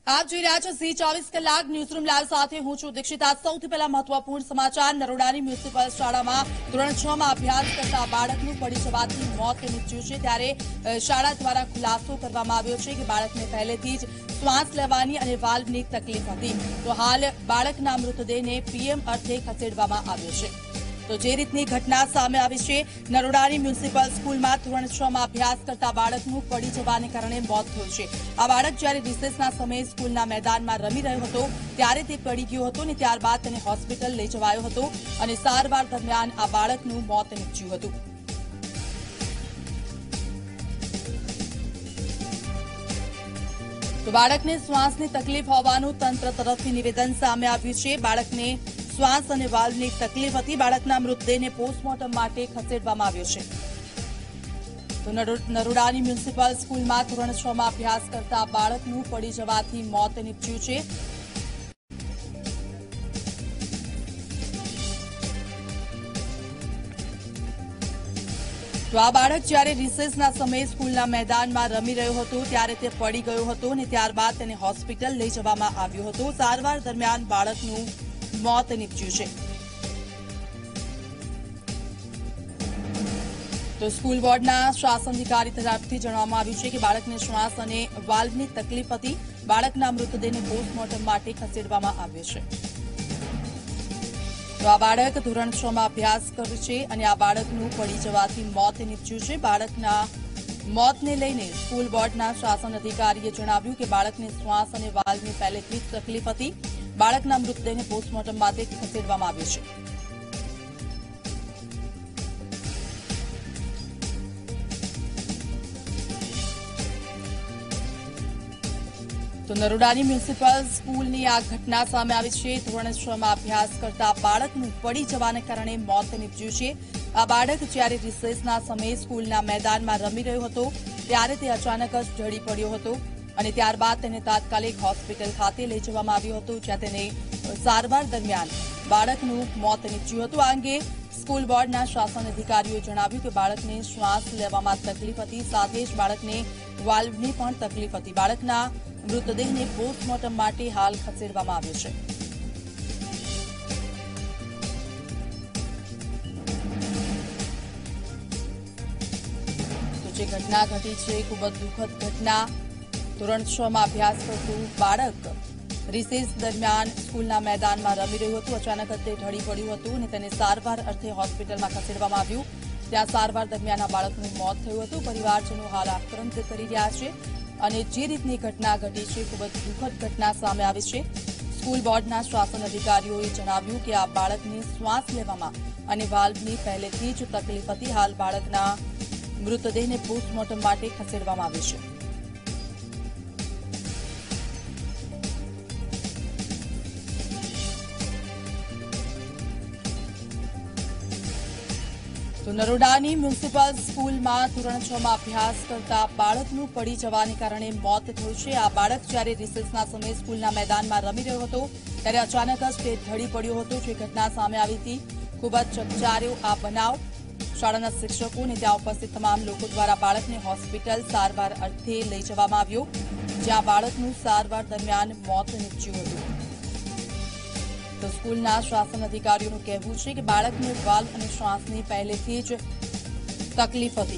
આપ જોઈ રહ્યા છો Z24 કલાક ન્યૂઝરૂમ લાઈવ સાથે હું છું દીક્ષિતા। સૌથી પહેલા મહત્વપૂર્ણ સમાચાર। નરોડાની મ્યુનિસિપલ શાળામાં ધોરણ 6 માં અભ્યાસ કરતા બાળકનું પડી જવાથી મોત નીપજ્યું છે। ત્યારે શાળા દ્વારા ખુલાસો કરવામાં આવ્યો છે કે બાળકને પહેલેથી જ શ્વાસ લેવાની અને વાલ્વની તકલીફ હતી। તો હાલ બાળકના મૃતદેહને પીએમ અર્થે ખસેડવામાં આવ્યો છે। તો જે રીતની ઘટના સામે આવી છે, નરોડાની મ્યુનિસિપલ સ્કૂલમાં ધોરણ 6 માં અભ્યાસ કરતા બાળકનું પડી જવાને કારણે મોત થયું છે। આ બાળક જ્યારે રિસેસના સમયે સ્કૂલના મેદાનમાં રમી રહ્યો હતો ત્યારે તે પડી ગયો હતો અને ત્યારબાદ તેને હોસ્પિટલ લઈ જવાયો હતો અને સારવાર દરમિયાન આ બાળકનું મોત નીપજ્યું હતું। તો બાળકને શ્વાસની તકલીફ હોવાનું તંત્ર તરફથી નિવેદન સામે આવ્યું છે। બાળકને શ્વાસ અને વાલ્વની તકલીફ હતી। બાળકના મૃતદેહને પોસ્ટમોર્ટમ માટે ખસેડવામાં આવ્યો છે। તો નરોડાની મ્યુનિસિપલ સ્કૂલમાં ધોરણ 6 માં અભ્યાસ કરતા બાળકનું પડી જવાથી મોત નીપજ્યું છે। તો આ બાળક જ્યારે રિસેસના સમયે સ્કૂલના મેદાનમાં રમી રહ્યો હતો ત્યારે તે પડી ગયો હતો અને ત્યારબાદ તેને હોસ્પિટલ લઈ જવામાં આવ્યો હતો। સારવાર દરમિયાન બાળકનું મોત નીપજ્યું છે। તો સ્કૂલ બોર્ડના શાસન અધિકારી તરફથી જણાવવામાં આવ્યું છે કે બાળકને શ્વાસ અને વાલ્વની તકલીફ હતી। બાળકના મૃતદેહને પોસ્ટમોર્ટમ માટે ખસેડવામાં આવ્યો છે। તો આ બાળક ધોરણ 6 માં અભ્યાસ કરે છે અને આ બાળકનું પડી જવાથી મોત નીપજ્યું છે। બાળકના મોતને લઈને સ્કૂલ બોર્ડના શાસન અધિકારીએ જણાવ્યું કે બાળકને શ્વાસ અને વાલ્વની પહેલેથી જ તકલીફ હતી। બાળકના મૃતદેહને પોસ્ટમોર્ટમ માટે ખસેડવામાં આવ્યો છે। તો નરોડાની મ્યુનિસિપલ સ્કૂલની આ ઘટના સામે આવી છે। ધોરણ 6 માં અભ્યાસ કરતા બાળકનું પડી જવાને કારણે મોત નીપજ્યું છે। આ બાળક જ્યારે રિસેસના સમયે સ્કૂલના મેદાનમાં રમી રહ્યો હતો ત્યારે તે અચાનક જ ઢળી પડ્યો હતો અને ત્યારબાદ તેને તાત્કાલિક હોસ્પિટલ ખાતે લઈ જવામાં આવ્યો હતો, જ્યાં તેને સારવાર દરમિયાન બાળકનું મોત નીપજ્યું હતું। આ અંગે સ્કૂલ બોર્ડના શાસન અધિકારીઓએ જણાવ્યું કે બાળકને શ્વાસ લેવામાં તકલીફ હતી, સાથે જ બાળકને વાલ્વની પણ તકલીફ હતી। બાળકના મૃતદેહને પોસ્ટમોર્ટમ માટે હાલ ખસેડવામાં આવ્યો છે। તો જે ઘટના ઘટી છે ખૂબ જ દુઃખદ ઘટના। ધોરણ 6 માં અભ્યાસ કરતું બાળક રિસેસ દરમિયાન સ્કૂલના મેદાનમાં રમી રહ્યું હતું, અચાનક જ તે ઢળી પડ્યું હતું અને તેને સારવાર અર્થે હોસ્પિટલમાં ખસેડવામાં આવ્યું। ત્યાં સારવાર દરમિયાન આ બાળકનું મોત થયું હતું। પરિવારજનો હાલ આક્રંદ કરી રહ્યા છે અને જે રીતની ઘટના ઘટી છે ખૂબ જ દુઃખદ ઘટના સામે આવી છે। સ્કૂલ બોર્ડના શાસન અધિકારીઓએ જણાવ્યું કે આ બાળકને શ્વાસ લેવામાં અને વાલ્વની પહેલેથી જ તકલીફ હતી। હાલ બાળકના મૃતદેહને પોસ્ટમોર્ટમ માટે ખસેડવામાં આવ્યો છે। તો નરોડાની મ્યુનિસિપલ સ્કૂલમાં ધોરણ 6 માં અભ્યાસ કરતા બાળકનું પડી જવાને કારણે મોત થયું છે। આ બાળક જ્યારે રિસેસના સમયે સ્કૂલના મેદાનમાં રમી રહ્યો હતો ત્યારે અચાનક જ તે ઢળી પડ્યો હતો। જે ઘટના સામે આવી હતી, ખૂબ જ ચકચાર્યો આ બનાવ। શાળાના શિક્ષકો અને ત્યાં ઉપસ્થિત તમામ લોકો દ્વારા બાળકને હોસ્પિટલ સારવાર અર્થે લઈ જવામાં આવ્યો, જ્યાં બાળકનું સારવાર દરમિયાન મોત નીપજ્યું હતું। તો સ્કૂલના શાસન અધિકારીઓનું કહેવું છે કે બાળકને વાલ્વ અને શ્વાસની પહેલેથી જ તકલીફ હતી।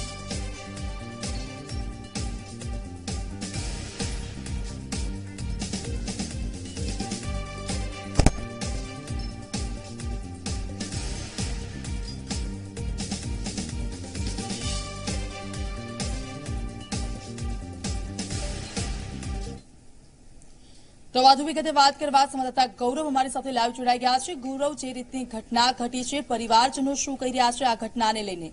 તો વધુ વિગતે વાત કરવા સંવાદદાતા ગૌરવ અમારી સાથે લાઈવ જોડાઈ ગયા છે। ગૌરવ, જે રીતની ઘટના ઘટી છે, પરિવારજનો શું કહી રહ્યા છે આ ઘટનાને લઈને?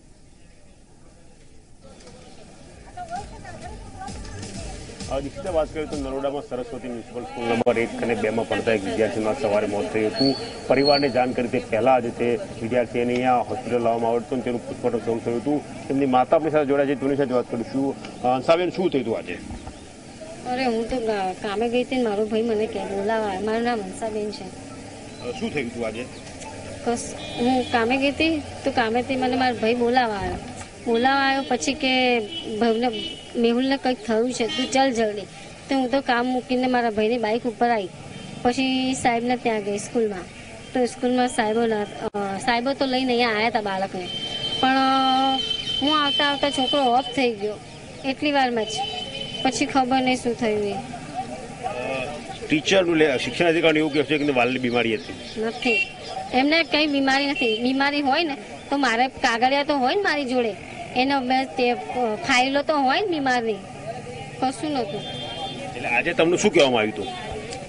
દીક્ષિતા, વાત કરીએ તો નરોડામાં સરસ્વતી મ્યુનિસિપલ સ્કૂલ નંબર 1 અને 2 માં ભણતા એક વિદ્યાર્થીમાં સવારે મોત થયું હતું। પરિવારને જાણ કરી તે પહેલા જ તે વિદ્યાર્થીને અહીંયા હોસ્પિટલ લાવવામાં આવ્યો હતો અને તેનું પોસ્ટમોર્ટમ થયું હતું। તેમની માતા આપણી સાથે જોડાય છે, તેની સાથે વાત કરીશું। અંશાબેન, શું થયું હતું આજે? અરે હું તો કામે ગઈ હતી, મારો ભાઈ મને કે બોલાવા, મારું નામ હંસાબેન છે। શું થયું હતું આજે? હું કામે ગઈ હતી તો કામેથી મને મારો ભાઈ બોલાવા આવ્યો પછી કે ભાઈને મેહુલને કંઈક થયું છે, તું ચાલ જલ્દી। તો હું તો કામ મૂકીને મારા ભાઈની બાઇક ઉપર આવી, પછી સાહેબને ત્યાં ગઈ સ્કૂલમાં. તો સ્કૂલમાં સાહેબો તો લઈને અહીંયા આવ્યા હતા બાળકને, પણ હું આવતા આવતા છોકરો ઓફ થઈ ગયો એટલી વારમાં જ. પછી ખબર નહીં શું થયું એ. ટીચરનું શિક્ષણ અધિકારી એવું કહે છે કે વાલની બીમારી હતી. નથી, એમને કંઈ બીમારી નથી. બીમારી હોય ને તો મારે કાગળિયા તો હોય ને મારી જોડે, એનો તે ફાઇલો તો હોય ને બીમારની, કશું નહોતું. એટલે આજે તમને શું કહેવામાં આવ્યું હતું?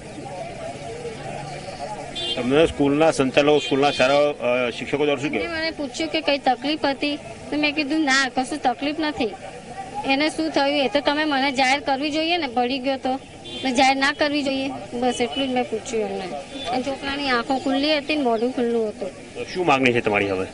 તમને સ્કૂલના સંચાલકો, સ્કૂલના સારા શિક્ષકો દ્વારા શું કહેવાય? મને પૂછ્યું કે કઈ તકલીફ હતી, તો મેં કીધું ના, કશું તકલીફ નથી. એને શું થયું એ તો તમે મને જાહેર કરવી જોઈએ ને, પડી ગયો તો જાહેર ના કરવી જોઈએ, બસ એટલું જ મેં પૂછ્યું એમને. એ છોકરાની આંખો ખુલ્લી હતી ને મોઢું ખુલ્લું હતું. શું માંગણી છે તમારી હવે?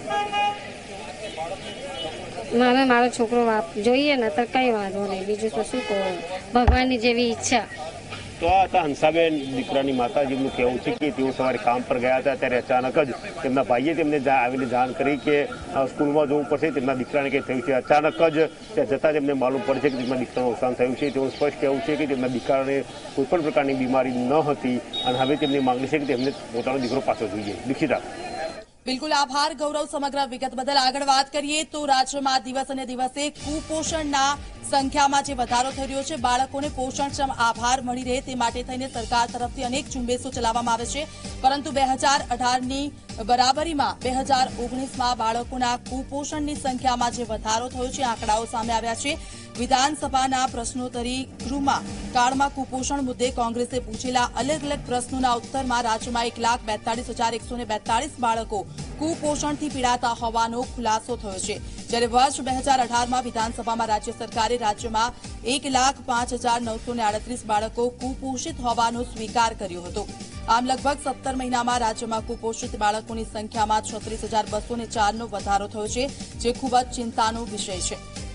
મને મારો છોકરો જોઈએ ને તો કઈ વાંધો નહીં, બીજું તો શું કહું, ભગવાનની જેવી ઈચ્છા. તો આ હતા હંસાબેન, દીકરાની માતા, જેમનું કહેવું છે કે તેઓ સવારે કામ પર ગયા હતા ત્યારે અચાનક જ તેમના ભાઈએ તેમને આવીને જાણ કરી કે સ્કૂલમાં જવું પડશે, તેમના દીકરાને કંઈ થયું છે. અચાનક જ ત્યાં જતાં તેમને માલુમ પડે છે કે તેમના દીકરાનું અવસાન થયું છે. તેવું સ્પષ્ટ કહેવું છે કે તેમના દીકરાને કોઈપણ પ્રકારની બીમારી ન હતી અને હવે તેમની માંગણી છે કે તેમને પોતાનો દીકરો પાછો જોઈએ. દીક્ષિતા. બિલકુલ આભાર ગૌરવ. સમગ્ર વિગત બદલ આગળ વાત કરીએ તો રાજ્યમાં દિવસે ને દિવસે કુપોષણના સંખ્યામાં જે વધારો થઈ રહ્યો છે, બાળકોને પોષણક્ષમ આહાર મળી રહે તે માટે થઈને સરકાર તરફથી અનેક ઝુંબેશો ચલાવવામાં આવે છે, પરંતુ 2018ની બરાબરીમાં 2019માં બાળકોના કુપોષણની સંખ્યામાં જે વધારો થયો છે, આંકડાઓ સામે આવ્યા છે. વિધાનસભાના પ્રશ્નોત્તરી ગૃહમાં કાળમાં કુપોષણ મુદ્દે કોંગ્રેસે પૂછેલા અલગ અલગ પ્રશ્નોના ઉત્તરમાં રાજ્યમાં 1,42,142 બાળકો કુપોષણથી પીડાતા હોવાનો ખુલાસો થયો છે. જ્યારે વર્ષ 2018માં વિધાનસભામાં રાજ્ય સરકારે રાજ્યમાં 1,05,938 બાળકો કુપોષિત હોવાનો સ્વીકાર કર્યો હતો. આમ લગભગ 17 મહિનામાં રાજ્યમાં કુપોષિત બાળકોની સંખ્યામાં 36,204નો વધારો થયો છે, જે ખૂબ જ ચિંતાનો વિષય છે.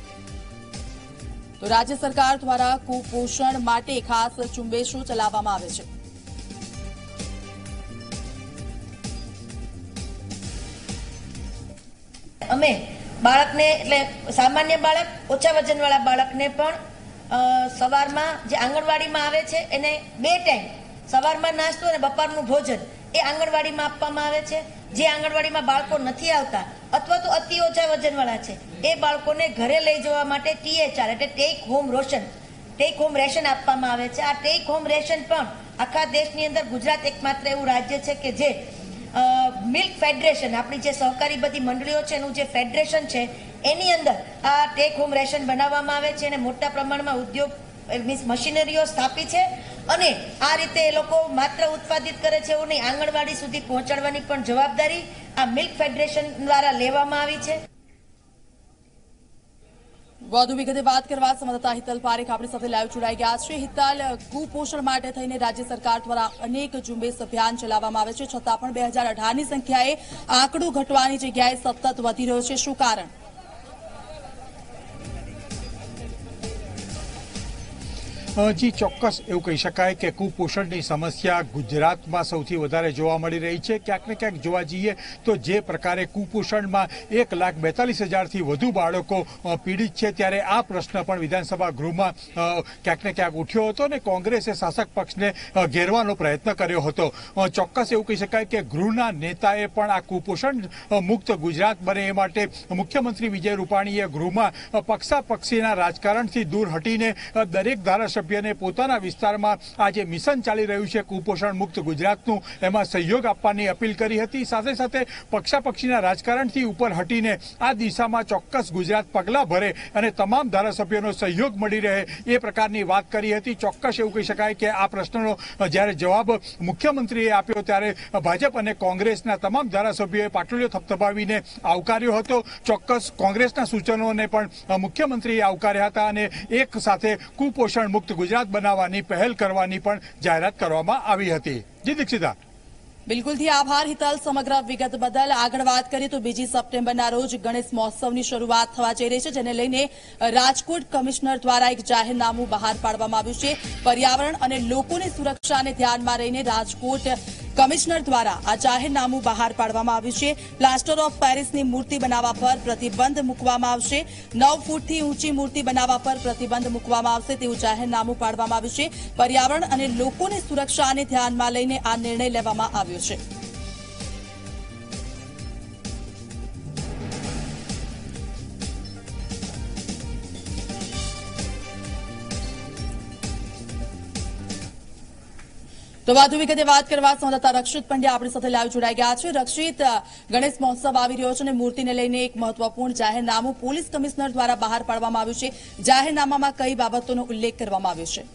તો રાજ્ય સરકાર દ્વારા કુપોષણ માટે ખાસ ઝુંબેશો ચલાવવામાં આવે છે. અમે બાળકને, એટલે સામાન્ય બાળક, ઓછા વજનવાળા બાળકને પણ સવારમાં જે આંગણવાડીમાં આવે છે એને 2 ટાઈમ, સવારમાં નાસ્તો અને બપોરનું ભોજન એ આંગણવાડીમાં આપવામાં આવે છે. જે આંગણવાડીમાં બાળકો નથી આવતા અથવા તો અતિ ઓછા વજનવાળા છે એ બાળકોને ઘરે લઈ જવા માટે THR એટલે ટેક હોમ રેશન આપવામાં આવે છે. આ ટેક હોમ રેશન પણ આખા દેશની અંદર ગુજરાત એકમાત્ર એવું રાજ્ય છે કે જે મિલ્ક ફેડરેશન, આપણી જે સહકારી બધી મંડળીઓ છે એનું જે ફેડરેશન છે એની અંદર આ ટેક હોમ રેશન બનાવવામાં આવે છે અને મોટા પ્રમાણમાં ઉદ્યોગ મશીનરીઓ સ્થાપી છે અને આ રીતે એ લોકો માત્ર ઉત્પાદિત કરે છે એવું નહીં, આંગણવાડી સુધી પહોંચાડવાની પણ જવાબદારી આ મિલ્ક ફેડરેશન દ્વારા લેવામાં આવી છે. વધુ વિગતે વાત કરવા સંવાદદાતા હિતલ પારેખ આપણી સાથે લાઈવ જોડાઈ ગયા છે. હિતલ, કુપોષણ માટે થઈને રાજ્ય સરકાર દ્વારા અનેક ઝુંબેશ અભિયાન ચલાવવામાં આવે છે, છતાં પણ 2018ની સંખ્યાએ આંકડો ઘટવાની જગ્યાએ સતત વધી રહ્યો છે. શું કારણ? જી ચોક્કસ એવું કહી શકાય કે કુપોષણની સમસ્યા ગુજરાતમાં સૌથી વધારે જોવા મળી રહી છે. ક્યાંક ને ક્યાંક જોવા જઈએ તો જે પ્રકારે કુપોષણમાં 1,42,000થી વધુ બાળકો પીડિત છે, ત્યારે આ પ્રશ્ન પણ વિધાનસભા ગૃહમાં ક્યાંક ને ક્યાંક ઉઠ્યો હતો અને કોંગ્રેસે શાસક પક્ષને ઘેરવાનો પ્રયત્ન કર્યો હતો. ચોક્કસ એવું કહી શકાય કે ગૃહના નેતાએ પણ આ કુપોષણ મુક્ત ગુજરાત બને એ માટે મુખ્યમંત્રી વિજય રૂપાણીએ ગૃહમાં પક્ષાપક્ષીના રાજકારણથી દૂર હટીને દરેક ધારાસભ્ય પોતાના વિસ્તારમાં આ જે મિશન ચાલી રહ્યું છે કુપોષણ મુક્ત ગુજરાતનું, એમાં સહયોગ આપવાની અપીલ કરી હતી. સાથે સાથે પક્ષાપક્ષીના રાજકારણથી ઉપર હટીને આ દિશામાં ચોક્કસ ગુજરાત પગલાં ભરે અને તમામ ધારાસભ્યોનો સહયોગ મળી રહે એ પ્રકારની વાત કરી હતી. ચોક્કસ એવું કહી શકાય કે આ પ્રશ્નનો જ્યારે જવાબ મુખ્યમંત્રીએ આપ્યો ત્યારે ભાજપ અને કોંગ્રેસના તમામ ધારાસભ્યોએ પાટલીઓ થપથપાવીને આવકાર્યો હતો. ચોક્કસ કોંગ્રેસના સૂચનોને પણ મુખ્યમંત્રીએ આવકાર્યા હતા અને એક સાથે કુપોષણ મુક્ત ગુજરાત બનાવવાની પહેલ કરવાની પણ જાહેરાત કરવામાં આવી હતી. જી દીક્ષિતા. બિલકુલથી આભાર હિતલ સમગ્ર વિગત બદલ. આગળ વાત કરીએ તો 2 સપ્ટેમ્બરના રોજ ગણેશ મહોત્સવની શરૂઆત થવા જઈ રહી છે, જેને લઈને રાજકોટ કમિશનર દ્વારા એક જાહેરનામું બહાર પાડવામાં આવ્યું છે. પર્યાવરણ અને લોકોની સુરક્ષાને ધ્યાનમાં રહીને રાજકોટ કમિશનર દ્વારા આ જાહેરનામું બહાર પાડવામાં આવ્યું છે. પ્લાસ્ટર ઓફ પેરિસની મૂર્તિ બનાવવા પર પ્રતિબંધ મૂકવામાં આવશે. 9 ફૂટથી ઊંચી મૂર્તિ બનાવવા પર પ્રતિબંધ મૂકવામાં આવશે તેવું જાહેરનામું પાડવામાં આવ્યું છે. પર્યાવરણ અને લોકોની સુરક્ષાને ધ્યાનમાં લઈને આ નિર્ણય લેવામાં આવ્યો છે. તો વધુ વિગતે વાત કરવા સંવાદદાતા રક્ષિત પંડ્યા આપણી સાથે લાઈવ જોડાઈ ગયા છે. રક્ષિત, ગણેશ મહોત્સવ આવી રહ્યો છે અને મૂર્તિને લઈને એક મહત્વપૂર્ણ જાહેરનામું પોલીસ કમિશનર દ્વારા બહાર પાડવામાં આવ્યું છે. જાહેરનામામાં કઈ બાબતોનો ઉલ્લેખ કરવામાં આવ્યો છે?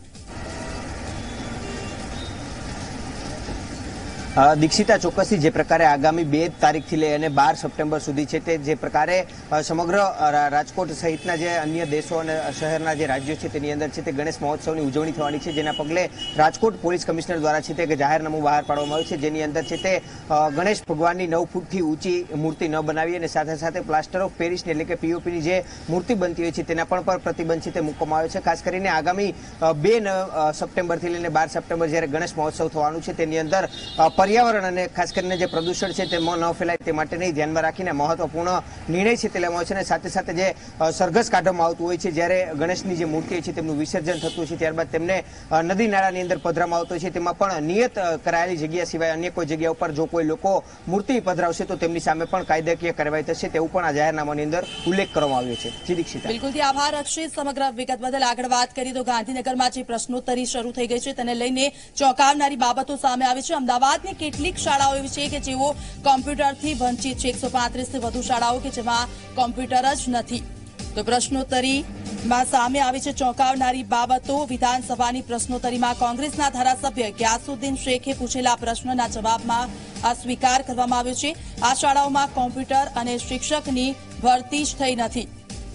દીક્ષિતા, ચોક્કસથી જે પ્રકારે આગામી 2 તારીખથી લઈ અને 12 સપ્ટેમ્બર સુધી છે તે જે પ્રકારે સમગ્ર રાજકોટ સહિતના જે અન્ય દેશો અને શહેરના જે રાજ્યો છે તેની અંદર છે તે ગણેશ મહોત્સવની ઉજવણી થવાની છે, જેના પગલે રાજકોટ પોલીસ કમિશનર દ્વારા છે તે જાહેરનામું બહાર પાડવામાં આવ્યું છે, જેની અંદર છે તે ગણેશ ભગવાનની 9 ફૂટથી ઊંચી મૂર્તિ ન બનાવી અને સાથે સાથે પ્લાસ્ટર ઓફ પેરિસની એટલે કે પીઓપીની જે મૂર્તિ બનતી હોય છે તેના પર પ્રતિબંધ છે તે મૂકવામાં આવ્યો છે. ખાસ કરીને આગામી 2 સપ્ટેમ્બરથી લઈને 12 સપ્ટેમ્બર જ્યારે ગણેશ મહોત્સવ થવાનું છે તેની અંદર પર્યાવરણ અને ખાસ કરીને જે પ્રદૂષણ છે તેમાં ન ફેલાય તે માટેની ધ્યાનમાં રાખીને મહત્વપૂર્ણ નિર્ણય છે તે લેવામાં આવ્યો છે. અને સાથે સાથે જે સરઘસ કાઢવામાં આવતું હોય છે જ્યારે ગણેશની જે મૂર્તિ છે તેમનું વિસર્જન થતું હોય છે ત્યારબાદ તેમને નદી નાળાની અંદર પધરાવવામાં આવતો છે, તેમાં પણ નિયત કરાયેલી જગ્યા સિવાય અન્ય કોઈ જગ્યા ઉપર જો કોઈ લોકો મૂર્તિ પધરાવશે તો તેમની સામે પણ કાયદાકીય કાર્યવાહી થશે તેવું પણ આ જાહેરનામાની અંદર ઉલ્લેખ કરવામાં આવ્યો છે. જી દીક્ષિતા. બિલકુલ, આભાર રક્ષિત. સમગ્ર વિગત બદલ આગળ વાત કરી તો ગાંધીનગરમાં જે પ્રશ્નોત્તરી શરૂ થઈ ગઈ છે તેને લઈને ચોંકાવનારી બાબતો સામે આવી છે. અમદાવાદની કેટલીક શાળાઓ એવી છે કે જેઓ કોમ્પ્યુટરથી વંચિત છે. 135થી વધુ શાળાઓ કે જેમાં કોમ્પ્યુટર જ નથી. તો પ્રશ્નોત્તરીમાં સામે આવી છે ચોંકાવનારી બાબતો. વિધાનસભાની પ્રશ્નોત્તરીમાં કોંગ્રેસના ધારાસભ્ય ગ્યાસુદ્દીન શેખે પૂછેલા પ્રશ્નના જવાબમાં આ સ્વીકાર કરવામાં આવ્યો છે. આ શાળાઓમાં કોમ્પ્યુટર અને શિક્ષકની ભરતી જ થઈ નથી.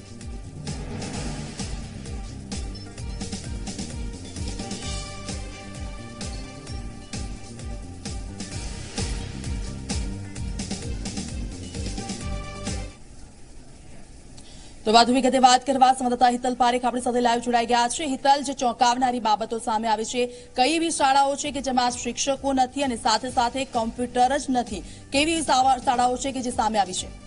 તો વધુ વિગતે વાત કરવા સંવાદદાતા હિતલ પારેખ આપણી સાથે લાઈવ જોડાઈ ગયા છે. હિતલ, જે ચોંકાવનારી બાબતો સામે આવી છે, કઈ એવી શાળાઓ છે કે જેમાં શિક્ષકો નથી અને સાથે સાથે કોમ્પ્યુટર જ નથી? કેવી શાળાઓ છે કે જે સામે આવી છે?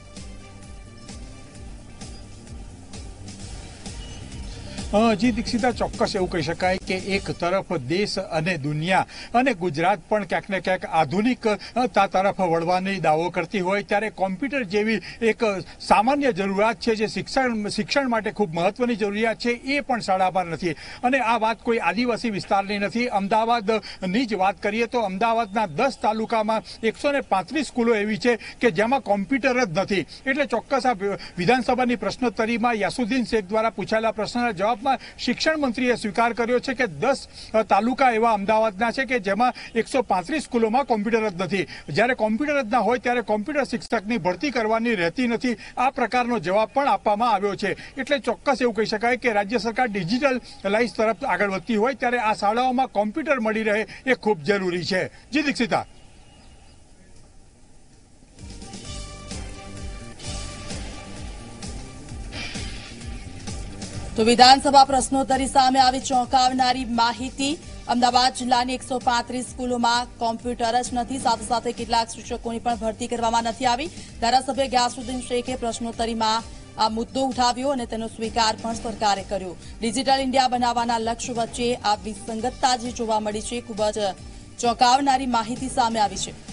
જી દીક્ષિતા, ચોક્કસ એવું કહી શકાય કે એક તરફ દેશ અને દુનિયા અને ગુજરાત પણ ક્યાંક ને ક્યાંક આધુનિકતા તરફ વળવાની દાવો કરતી હોય ત્યારે કોમ્પ્યુટર જેવી એક સામાન્ય જરૂરિયાત છે જે શિક્ષણ માટે ખૂબ મહત્વની જરૂરિયાત છે એ પણ શાળામાં નથી. અને આ વાત કોઈ આદિવાસી વિસ્તારની નથી. અમદાવાદની જ વાત કરીએ તો અમદાવાદના 10 તાલુકામાં 135 સ્કૂલો એવી છે કે જેમાં કોમ્પ્યુટર જ નથી. એટલે ચોક્કસ આ વિધાનસભાની પ્રશ્નોત્તરીમાં યાસુદ્દીન શેખ દ્વારા પૂછાયેલા પ્રશ્નના જવાબ શિક્ષણ મંત્રીએ સ્વીકાર કર્યો છે કે 10 તાલુકા એવા અમદાવાદના છે કે જેમાં 135 સ્કૂલોમાં કોમ્પ્યુટર જ નથી. જ્યારે કોમ્પ્યુટર જ ના હોય ત્યારે કોમ્પ્યુટર શિક્ષકની ભરતી કરવાની રહેતી નથી. આ પ્રકારનો જવાબ પણ આપવામાં આવ્યો છે. એટલે ચોક્કસ એવું કહી શકાય કે રાજ્ય સરકાર ડિજિટલ લાઇફ તરફ આગળ વધતી હોય ત્યારે આ શાળાઓમાં કોમ્પ્યુટર મળી રહે એ ખૂબ જરૂરી છે. જી દીક્ષિતા. તો વિધાનસભા પ્રશ્નોત્તરી સામે આવી ચોંકાવનારી માહિતી. અમદાવાદ જિલ્લાની 135 સ્કૂલોમાં કોમ્પ્યુટર જ નથી. સાથે સાથે કેટલાક શિક્ષકોની પણ ભરતી કરવામાં નથી આવી. ધારાસભ્ય ગ્યાસુદ્દીન શેખે પ્રશ્નોત્તરીમાં આ મુદ્દો ઉઠાવ્યો અને તેનો સ્વીકાર પણ સરકારે કર્યો. ડિજિટલ ઇન્ડિયા બનાવવાના લક્ષ્ય વચ્ચે આ વિસંગતતા જે જોવા મળી છે, ખૂબ જ ચોંકાવનારી માહિતી સામે આવી છે.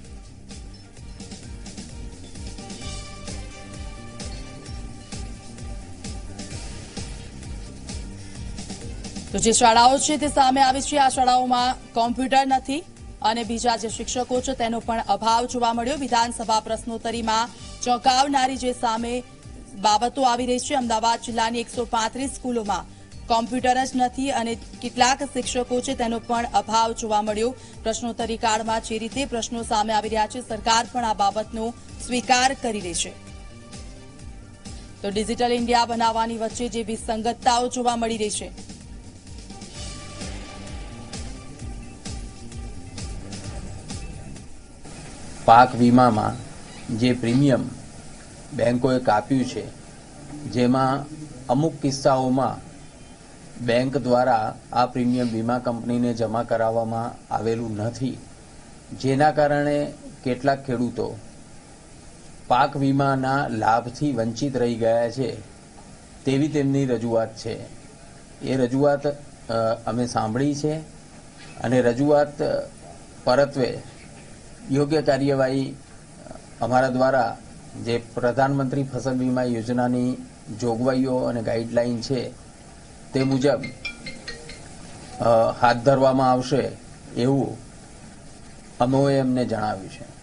તો જે શાળાઓ છે તે સામે આવી છે, આ શાળાઓમાં કોમ્પ્યુટર નથી અને બીજા જે શિક્ષકો છે તેનો પણ અભાવ જોવા મળ્યો. વિધાનસભા પ્રશ્નોત્તરીમાં ચોંકાવનારી જે સામે બાબતો આવી રહી છે. અમદાવાદ જિલ્લાની 135 સ્કૂલોમાં કોમ્પ્યુટર જ નથી અને કેટલાક શિક્ષકો છે તેનો પણ અભાવ જોવા મળ્યો. પ્રશ્નોત્તરી કાળમાં જે રીતે પ્રશ્નો સામે આવી રહ્યા છે, સરકાર પણ આ બાબતનો સ્વીકાર કરી રહી છે. તો ડિજિટલ ઇન્ડિયા બનાવવાની વચ્ચે જે વિસંગતતાઓ જોવા મળી રહી છે, પાક વીમામાં જે પ્રીમિયમ બેંકોએ કાપ્યું છે, જેમાં અમુક કિસ્સાઓમાં બેંક દ્વારા આ પ્રીમિયમ વીમા કંપનીને જમા કરાવવામાં આવેલું નથી જેના કારણે કેટલાક ખેડૂતો પાક વીમાના લાભથી વંચિત રહી ગયા છે તેવી તેમની રજૂઆત છે. એ રજૂઆત અમે સાંભળી છે અને રજૂઆત પરત્વે યોગ્ય કાર્યવાહી અમારા દ્વારા જે પ્રધાનમંત્રી ફસલ વીમા યોજનાની જોગવાઈઓ અને ગાઈડલાઈન છે તે મુજબ હાથ ધરવામાં આવશે એવું અમોએ એમને જણાવ્યું છે.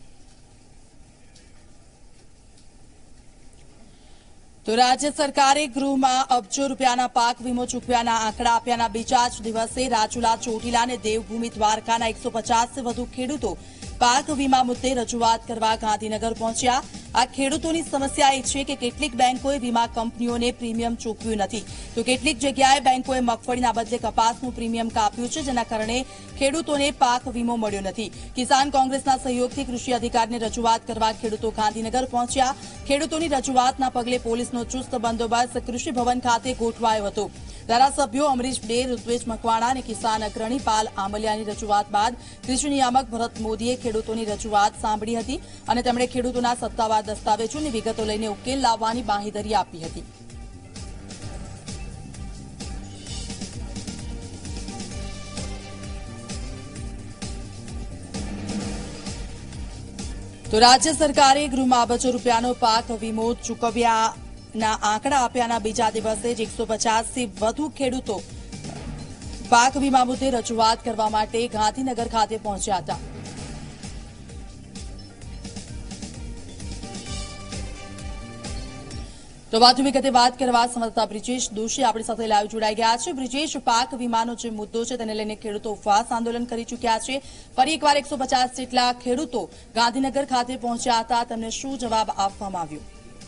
તો રાજ્ય સરકારે ગૃહમાં અબજો રૂપિયાના પાક વીમો ચૂકવ્યાના આંકડા આપ્યાના બીજા જ દિવસે રાજુલા, ચોટીલા અને દેવભૂમિ દ્વારકાના 150થી વધુ ખેડૂતો પાક વીમા મુદ્દે રજૂઆત કરવા ગાંધીનગર પહોંચ્યા. આ ખેડૂતોની સમસ્યા એ છે કે કેટલીક બેંકોએ વીમા કંપનીઓને પ્રીમિયમ ચૂકવ્યું નથી, તો કેટલીક જગ્યાએ બેંકોએ મગફળીના બદલે કપાસનું પ્રીમિયમ કાપ્યું છે, જેના કારણે ખેડૂતોને પાક વીમો મળ્યો નથી. કિસાન કોંગ્રેસના સહયોગથી કૃષિ અધિકારીને રજૂઆત કરવા ખેડૂતો ગાંધીનગર પહોંચ્યા. ખેડૂતોની રજૂઆતના પગલે પોલીસનો ચુસ્ત બંદોબસ્ત કૃષિ ભવન ખાતે ગોઠવાયો હતો. ધારાસભ્યો અમરીશ ડેર, ઋત્વેજ મકવાણા અને કિસાન અગ્રણી પાલ આંબલિયાની રજૂઆત બાદ કૃષિ નિયામક ભરત મોદીએ ખેડૂતોની રજૂઆત સાંભળી હતી અને તેમણે ખેડૂતોના સત્તાવાર દસ્તાવેજોની વિગતો લઈને ઉકેલ લાવવાની બાંહેધરી આપી હતી. તો રાજ્ય સરકારે ગૃહમાં અબજો રૂપિયાનો પાક વીમો ચૂકવ્યાના આંકડા આપ્યાના બીજા દિવસે જ 150થી વધુ ખેડૂતો પાક વીમા મુદ્દે રજૂઆત કરવા માટે ગાંધીનગર ખાતે પહોંચ્યા હતા. તો વધુ વિગતે વાત કરવા સંવાદદાતા બ્રિજેશ દોશી આપણી સાથે લાઈવ જોડાઈ ગયા છે. બ્રિજેશ, પાક વીમાનો જે મુદ્દો છે તેને લઈને ખેડૂતો ઉપવાસ આંદોલન કરી ચૂક્યા છે. ફરી એકવાર 150 જેટલા ખેડૂતો ગાંધીનગર ખાતે પહોંચ્યા હતા. તેમને શું જવાબ આપવામાં આવ્યો?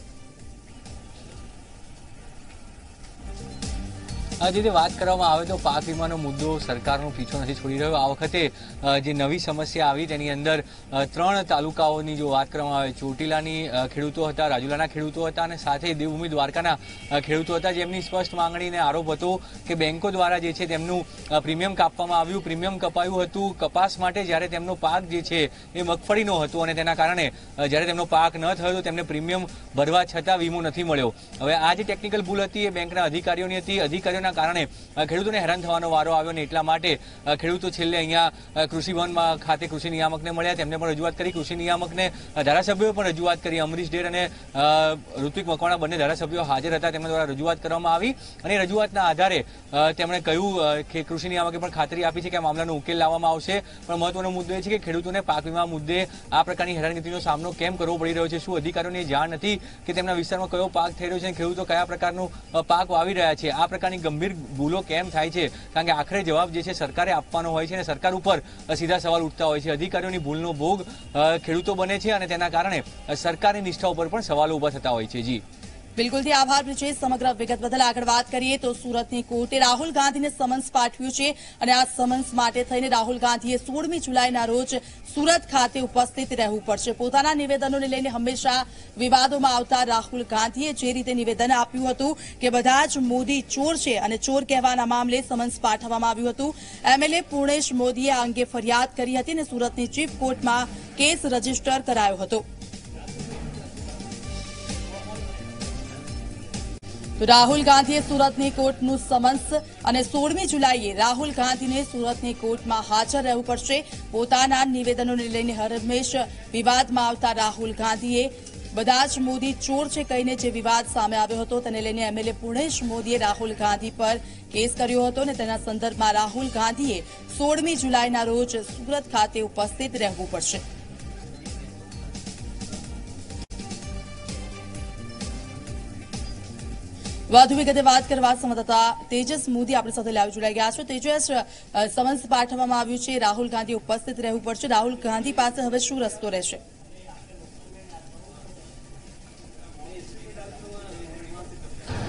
જે વાત કરવામાં આવે તો પાક વીમાનો મુદ્દો સરકારનો પીછો નથી છોડી રહ્યો. આ વખતે જે નવી સમસ્યા આવી તેની અંદર 3 તાલુકાઓની જો વાત કરવામાં આવે, ચોટીલાની ખેડૂતો હતા, રાજુલાના ખેડૂતો હતા અને સાથે દેવભૂમિ દ્વારકાના ખેડૂતો હતા, જેમની સ્પષ્ટ માંગણીને આરોપ હતો કે બેંકો દ્વારા જે છે તેમનું પ્રીમિયમ કાપવામાં આવ્યું. પ્રીમિયમ કપાયું હતું કપાસ માટે, જ્યારે તેમનો પાક જે છે એ મગફળીનો હતો અને તેના કારણે જ્યારે તેમનો પાક ન થયો તો તેમને પ્રીમિયમ ભરવા છતાં વીમો નથી મળ્યો. હવે આ જે ટેકનિકલ ભૂલ હતી એ બેંકના અધિકારીઓની હતી. અધિકારીઓના કારણે ખેડૂતોને હેરાન થવાનો વારો આવ્યો અને એટલા માટે ખેડૂતો છેલ્લે અહીંયા કૃષિ ભવનમાં ખાતે કૃષિ નિયામકને મળ્યા. તેમને પણ રજૂઆત કરી. કૃષિ નિયામકને ધારાસભ્યોએ પણ રજૂઆત કરી. અમરીશ ડેર અને ઋત્વિક મકવાણા બંને ધારાસભ્યો હાજર હતા. તેમના દ્વારા રજૂઆત કરવામાં આવી અને રજૂઆતના આધારે તેમણે કહ્યું કે કૃષિ નિયામકે પણ ખાતરી આપી છે કે આ મામલાનો ઉકેલ લાવવામાં આવશે. પણ મહત્વનો મુદ્દો એ છે કે ખેડૂતોને પાક વીમા મુદ્દે આ પ્રકારની હેરાનગતિનો સામનો કેમ કરવો પડી રહ્યો છે? શું અધિકારીઓને જાણ નથી કે તેમના વિસ્તારમાં કયો પાક થઈ રહ્યો છે અને ખેડૂતો કયા પ્રકારનો પાક વાવી રહ્યા છે? આ પ્રકારની ગંભીર ભૂલો કેમ થાય છે? કારણ કે આખરે જવાબ જે છે સરકારે આપવાનો હોય છે અને સરકાર ઉપર સીધા સવાલ ઉઠતા હોય છે. અધિકારીઓની ભૂલનો ભોગ ખેડૂતો બને છે અને તેના કારણે સરકારની નિષ્ઠા ઉપર પણ સવાલો ઉભા થતા હોય છે. જી બિલકુલથી આભાર બ્રિજેશ. સમગ્ર વિગત બદલ આગળ વાત કરીએ તો સુરતની કોર્ટે રાહુલ ગાંધીને સમન્સ પાઠવ્યું છે અને આ સમન્સ માટે થઈને રાહુલ ગાંધીએ 16મી જુલાઈના રોજ સુરત ખાતે ઉપસ્થિત રહેવું પડશે. પોતાના નિવેદનોને લઈને હંમેશા વિવાદોમાં આવતા રાહુલ ગાંધીએ જે રીતે નિવેદન આપ્યું હતું કે બધા જ મોદી ચોર છે અને ચોર કહેવાના મામલે સમન્સ પાઠવવામાં આવ્યું હતું. એમએલએ પૂર્ણેશ મોદીએ આ અંગે ફરિયાદ કરી હતી અને સુરતની ચીફ કોર્ટમાં કેસ રજીસ્ટર કરાયો હતો. તો રાહુલ ગાંધીએ સુરતની કોર્ટનું સમન્સ અને 16મી જુલાઈએ રાહુલ ગાંધીને સુરતની કોર્ટમાં હાજર રહેવું પડશે. પોતાના નિવેદનોને લઈને હરહંમેશ વિવાદમાં આવતા રાહુલ ગાંધીએ બધા જ મોદી ચોર છે કહીને જે વિવાદ સામે આવ્યો હતો તેને લઈને એમએલએ પૂર્ણેશ મોદીએ રાહુલ ગાંધી પર કેસ કર્યો હતો અને તેના સંદર્ભમાં રાહુલ ગાંધીએ 16મી જુલાઈના રોજ સુરત ખાતે ઉપસ્થિત રહેવું પડશે. વધુ વિગતે વાત કરવા સંવાદદાતા તેજસ મોદી આપણી સાથે લાઈવ જોડાઈ ગયા છે. તેજસ, સમન્સ પાઠવવામાં આવ્યું છે, રાહુલ ગાંધી ઉપસ્થિત રહેવું પડશે. રાહુલ ગાંધી પાસે હવે શું રસ્તો રહેશે?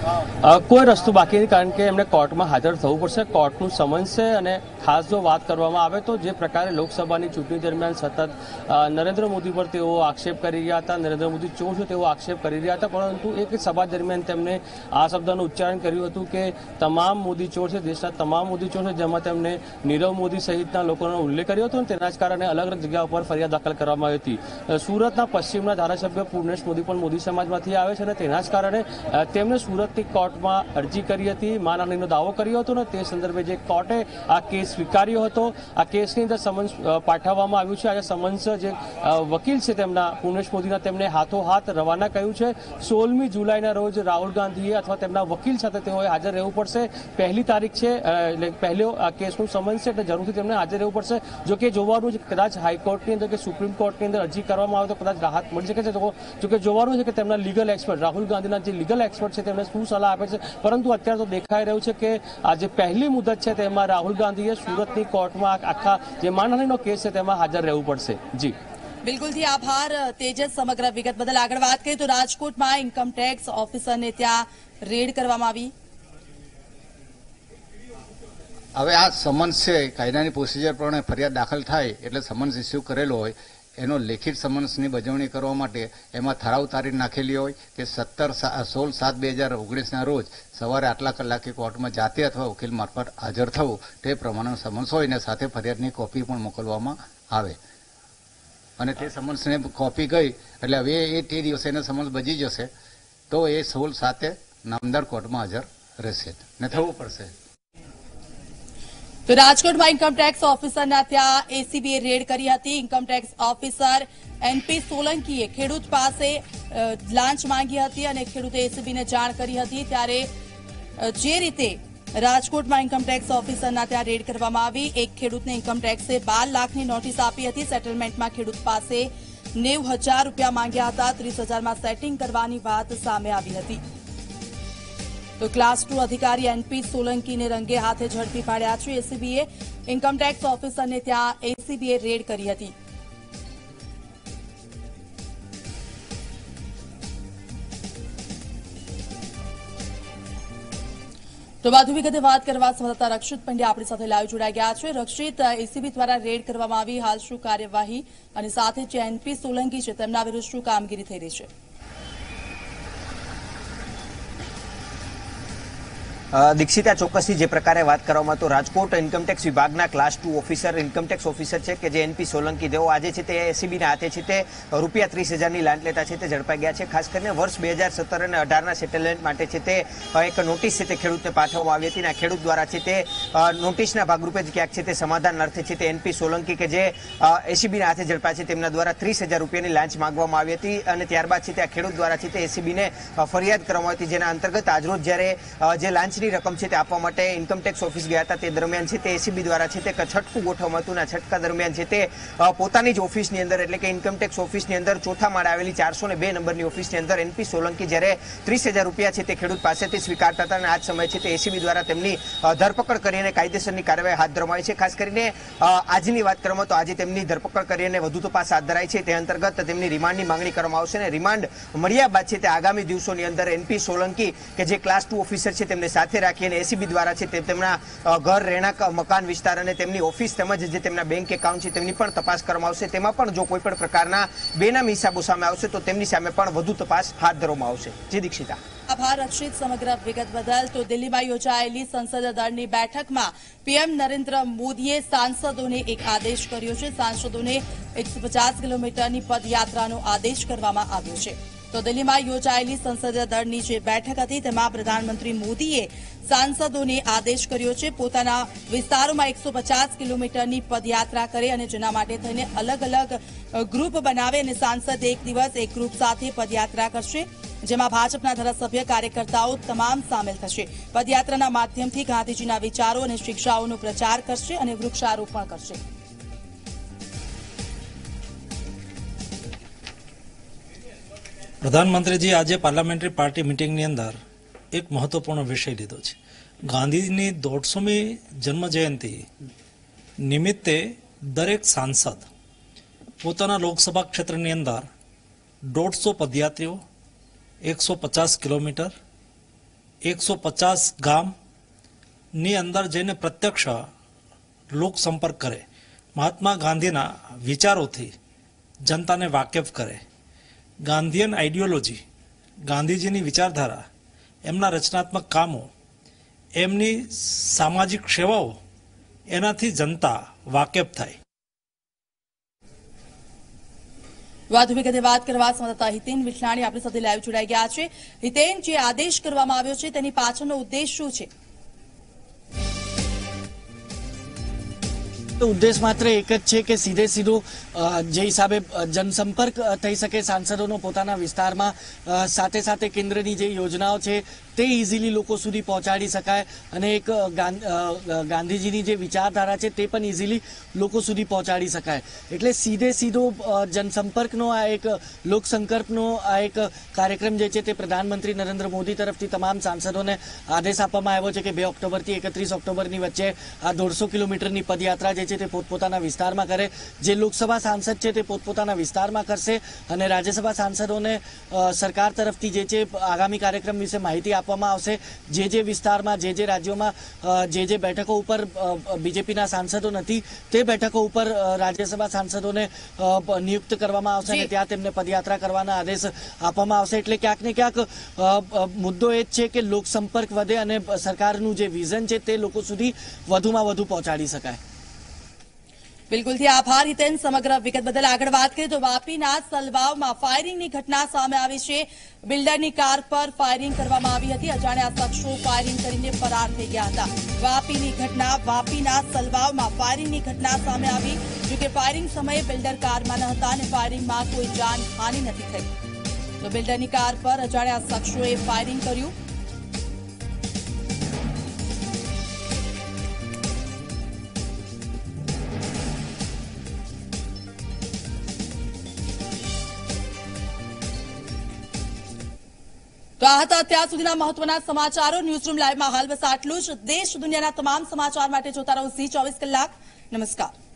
કોઈ રસ્તો બાકી નથી, કારણ કે એમને કોર્ટમાં હાજર થવું પડશે. કોર્ટનું સમન્સ છે. અને ખાસ જો વાત કરવામાં આવે તો જે પ્રકારે લોકસભાની ચૂંટણી દરમિયાન સતત નરેન્દ્ર મોદી પર તેઓ આક્ષેપ કરી રહ્યા હતા, નરેન્દ્ર મોદી ચોર છે તેવો આક્ષેપ કરી રહ્યા હતા, પરંતુ એક સભા દરમિયાન તેમણે આ શબ્દનું ઉચ્ચારણ કર્યું હતું કે તમામ મોદી ચોર છે, દેશના તમામ મોદી ચોર છે, જેમાં તેમણે નીરવ મોદી સહિતના લોકોનો ઉલ્લેખ કર્યો હતો. અને તેના જ કારણે અલગ અલગ જગ્યા પર ફરિયાદ દાખલ કરવામાં આવી હતી. સુરતના પશ્ચિમના ધારાસભ્ય પૂર્ણેશ મોદી પણ મોદી સમાજમાંથી આવે છે અને તેના જ કારણે તેમણે સુરતની કોર્ટમાં અરજી કરી હતી, માનહાનિનો દાવો કર્યો હતો. અને તે સંદર્ભે જે કોર્ટે આ કેસ સ્વીકાર્યો હતો, આ કેસની અંદર સમન્સ પાઠવવામાં આવ્યું છે. આજે સમન્સ જે વકીલ છે તેમના પૂર્ણેશ મોદીના, તેમને હાથોહાથ રવાના કહ્યું છે. 16મી જુલાઈના રોજ રાહુલ ગાંધીએ અથવા તેમના વકીલ સાથે તેઓએ હાજર રહેવું પડશે. 1લી તારીખ છે, એટલે પહેલો આ કેસનું સમન્સ છે, એટલે જરૂરથી તેમને હાજર રહેવું પડશે. જો કે જોવાનું છે કે કદાચ હાઈકોર્ટની અંદર કે સુપ્રીમ કોર્ટની અંદર અરજી કરવામાં આવે તો કદાચ રાહત મળી શકે છે. જો કે જોવાનું છે કે તેમના લીગલ એક્સપર્ટ, રાહુલ ગાંધીના જે લીગલ એક્સપર્ટ છે તેમને શું સલાહ આપે છે. પરંતુ અત્યારે તો દેખાઈ રહ્યું છે કે આ જે પહેલી મુદત છે તેમાં રાહુલ ગાંધીએ સુરતની કોર્ટમાં આખા જે માનહાનિનો કેસ છે તેમાં હાજર રહેવું પડશે. જી બિલકુલથી આભાર તેજસ. સમગ્ર વિગત બદલ આગળ વાત કરીએ તો રાજકોટમાં ઇન્કમટેક્સ ઓફિસરને ત્યાં રેડ કરવામાં આવી. હવે આ સમન્સ છે, કાયદાની પ્રોસિજર પ્રમાણે ફરિયાદ દાખલ થાય એટલે સમન્સ ઇસ્યુ કરેલો હોય, એનો લેખિત સમન્સની બજવણી કરવા માટે એમાં ઠરાવ તારીખ નાખેલી હોય કે 16/7/2019ના રોજ સવારે આટલા કલાકે કોર્ટમાં જાતે અથવા વકીલ મારફત હાજર થવું, તે પ્રમાણેનો સમન્સ હોય ને સાથે ફરિયાદની કોપી પણ મોકલવામાં આવે. અને તે સમન્સને કોપી ગઈ એટલે હવે તે દિવસે એને સમન્સ બજી જશે તો એ 16/7 નામદાર કોર્ટમાં હાજર રહેશે ને થવું પડશે. તો રાજકોટમાં ઇન્કમટેક્સ ઓફિસરના ત્યાં એસીબીએ રેડ કરી હતી. ઇન્કમટેક્સ ઓફિસર એનપી સોલંકીએ ખેડૂત પાસે લાંચ માંગી હતી અને ખેડૂતે એસીબીને જાણ કરી હતી. ત્યારે જે રીતે રાજકોટમાં ઇન્કમટેક્સ ઓફિસરના ત્યાં રેડ કરવામાં આવી, એક ખેડૂતને ઇન્કમટેક્સે 12 લાખની નોટિસ આપી હતી. સેટલમેન્ટમાં ખેડૂત પાસે 90,000 રૂપિયા માંગ્યા હતા. 30,000માં સેટિંગ કરવાની વાત સામે આવી હતી. તો ક્લાસ 2 અધિકારી એનપી સોલંકીને રંગે હાથે ઝડપી પાડ્યા છે એસીબીએ. ઇન્કમટેક્સ ઓફિસરને ત્યાં એસીબીએ રેડ કરી હતી. તો વધુ વિગતે વાત કરવા સંવાદદાતા રક્ષિત પંડ્યા આપણી સાથે લાઈવ જોડાઈ ગયા છે. રક્ષિત, એસીબી દ્વારા રેડ કરવામાં આવી, હાલ શું કાર્યવાહી અને સાથે જે એનપી સોલંકી છે તેમના વિરુદ્ધ શું કામગીરી થઈ રહી છે? દીક્ષિતા, ચોક્કસથી જે પ્રકારે વાત કરવામાં તો રાજકોટ ઇન્કમટેક્સ વિભાગના ક્લાસ 2 ઓફિસર ઇન્કમટેક્સ ઓફિસર છે કે જે એનપી સોલંકી, તેઓ આજે છે તે એસીબીના હાથે છે તે રૂપિયા 30,000ની લાંચ લેતા છે તે ઝડપાઈ ગયા છે. ખાસ કરીને વર્ષ 2017 અને 18ના સેટલમેન્ટ માટે છે તે એક નોટિસ છે તે ખેડૂતને પાઠવવામાં આવી હતી. અને આ ખેડૂત દ્વારા છે તે નોટિસના ભાગરૂપે જ ક્યાંક છે તે સમાધાન અર્થે છે તે એનપી સોલંકી કે જે એસીબીના હાથે ઝડપાયા છે તેમના દ્વારા 30,000 રૂપિયાની લાંચ માંગવામાં આવી હતી. અને ત્યારબાદ છે તે આ ખેડૂત દ્વારા છે તે એસીબીને ફરિયાદ કરવામાં આવી હતી, જેના અંતર્ગત આજરોજ જ્યારે જે લાંચ રકમ છે તે આપવા માટે ઇન્કમટેક્સ ઓફિસ ગયા હતા તે દરમિયાન છે તે એસીબી દ્વારા છે તે છટકું ગોઠવવામાં હતું. છટકા દરમિયાન છે તે પોતાની જ ઓફિસની અંદર એટલે કે ઇન્કમટેક્સ ઓફિસની અંદર ચોથા માળે આવેલી 402 નંબરની ઓફિસની અંદર એનપી સોલંકી જ્યારે 30,000 રૂપિયા છે તે ખેડૂત પાસેથી સ્વીકારતા હતા અને આ જ સમયે છે તે એસીબી દ્વારા તેમની ધરપકડ કરીને કાયદેસરની કાર્યવાહી હાથ ધરવામાં આવી છે. ખાસ કરીને આજની વાત કરવામાં તો આજે તેમની ધરપકડ કરીને વધુ તપાસ હાથ ધરાઈ છે. તે અંતર્ગત તેમની રિમાન્ડની માંગણી કરવામાં આવશે અને રિમાન્ડ મળ્યા બાદ છે તે આગામી દિવસોની અંદર એનપી સોલંકી કે જે ક્લાસ 2 ઓફિસર છે તેમને સાથે રાખી અને એસીબી દ્વારા છે તે તેમના ઘર, રહેણાંક, મકાન વિસ્તાર અને તેમની ઓફિસ તેમજ જે તેમના બેંક એકાઉન્ટ છે તેમની પણ તપાસ કરવામાં આવશે. તેમાં પણ જો કોઈ પણ પ્રકારના બેનામી હિસાબો સામે આવશે તો તેમની સામે પણ વધુ તપાસ હાથ ધરવામાં આવશે. જી દીક્ષિતા. આભાર રક્ષિત સમગ્ર વિગત બદલ. તો દિલ્હીમાં યોજાયેલી સંસદ દળની બેઠકમાં પીએમ નરેન્દ્ર મોદીએ સાંસદોને એક આદેશ કર્યો છે. સાંસદોને 150 કિલોમીટરની પદયાત્રાનો આદેશ કરવામાં આવ્યો છે. તો દિલ્હીમાં યોજાયેલી સંસદીય દળની જે બેઠક હતી તેમાં પ્રધાનમંત્રી મોદીએ સાંસદોને આદેશ કર્યો છે પોતાના વિસ્તારોમાં 150 કિલોમીટરની પદયાત્રા કરે અને જેના માટે થઈને અલગ અલગ ગ્રુપ બનાવે અને સાંસદ એક દિવસ એક ગ્રુપ સાથે પદયાત્રા કરશે, જેમાં ભાજપના ધારાસભ્ય, કાર્યકર્તાઓ તમામ સામેલ થશે. પદયાત્રાના માધ્યમથી ગાંધીજીના વિચારો અને શિક્ષાઓનો પ્રચાર કરશે અને વૃક્ષારોપણ કરશે. પ્રધાનમંત્રીજી આજે પાર્લામેન્ટરી પાર્ટી મિટિંગની અંદર એક મહત્વપૂર્ણ વિષય લીધો છે. ગાંધીજીની 150મી જન્મ જયંતિ નિમિત્તે દરેક સાંસદ પોતાના લોકસભા ક્ષેત્રની અંદર 150 પદયાત્રીઓ 150 કિલોમીટર 150 ગામની અંદર જઈને પ્રત્યક્ષ લોક સંપર્ક કરે, મહાત્મા ગાંધીના વિચારોથી જનતાને વાકેફ કરે, ગાંધીયન આઈડિયોલોજી, ગાંધીજીની વિચારધારા, એમના રચનાત્મક કામો, એમની સામાજિક સેવાઓ, એનાથી જનતા વાકેફ થાય. વધુ વિગતે વાત કરવા સંવાદદાતા હિતેન વિઠલાણી આપણી સાથે લાઈવ જોડાઈ ગયા છે. હિતેન, જે આદેશ કરવામાં આવ્યો છે તેની પાછળનો ઉદ્દેશ શું છે? ઉદ્દેશ માત્ર એક જ છે કે સીધે સીધો જે હિસાબે જનસંપર્ક થઈ શકે સાંસદોનો પોતાના વિસ્તારમાં, સાથે સાથે કેન્દ્રની જે યોજનાઓ છે તે ઇઝીલી લોકો સુધી પહોંચાડી શકાય અને એક ગાંધીજીની જે વિચારધારા છે તે પણ ઇઝીલી લોકો સુધી પહોંચાડી શકાય. એટલે સીધે સીધો જનસંપર્કનો આ એક લોકસંકલ્પનો આ એક કાર્યક્રમ જે છે તે પ્રધાનમંત્રી નરેન્દ્ર મોદી તરફથી તમામ સાંસદોને આદેશ આપવામાં આવ્યો છે કે 2 ઓક્ટોબરથી 31 ઓક્ટોબરની વચ્ચે આ 150 કિલોમીટરની પદયાત્રા જે છે તે પોતપોતાના વિસ્તારમાં કરે. જે લોકસભા સાંસદ છે તે પોતપોતાના વિસ્તારમાં કરશે અને રાજ્યસભા સાંસદોને સરકાર તરફથી જે છે આગામી કાર્યક્રમ વિશે માહિતી આપવામાં આવશે. જે વિસ્તારમાં, જે રાજ્યોમાં જે બેઠકો ઉપર બીજેપીના સાંસદો નથી તે બેઠકો ઉપર રાજ્યસભા સાંસદોને નિયુક્ત કરવામાં આવશે અને ત્યાં તેમને પદયાત્રા કરવાના આદેશ આપવામાં આવશે. એટલે ક્યાંક ને ક્યાંક મુદ્દો એ જ છે કે લોકસંપર્ક વધે અને સરકારનું જે વિઝન છે તે લોકો સુધી વધુમાં વધુ પહોંચાડી શકાય. બિલકુલથી આભાર હિતેન સમગ્ર વિગત બદલ. આગળ વાત કરીએ તો વાપીના સલવાવમાં ફાયરિંગની ઘટના સામે આવી છે. બિલ્ડરની કાર પર ફાયરિંગ કરવામાં આવી હતી. અજાણ્યા શખ્સો ફાયરિંગ કરીને ફરાર થઈ ગયા હતા. વાપીના સલવાવમાં ફાયરિંગની ઘટના સામે આવી. જોકે ફાયરિંગ સમયે બિલ્ડર કારમાં ન હતા અને ફાયરિંગમાં કોઈ જાનહાનિ નથી થઈ. તો બિલ્ડરની કાર પર અજાણ્યા શખ્સોએ ફાયરિંગ કર્યું. તો આ હતા અત્યાર સુધીના મહત્વના સમાચારો. ન્યૂઝરૂમ લાઈવમાં હાલ બસ આટલું જ. દેશ દુનિયાના તમામ સમાચાર માટે જોતા રહો ઝી 24 કલાક. નમસ્કાર.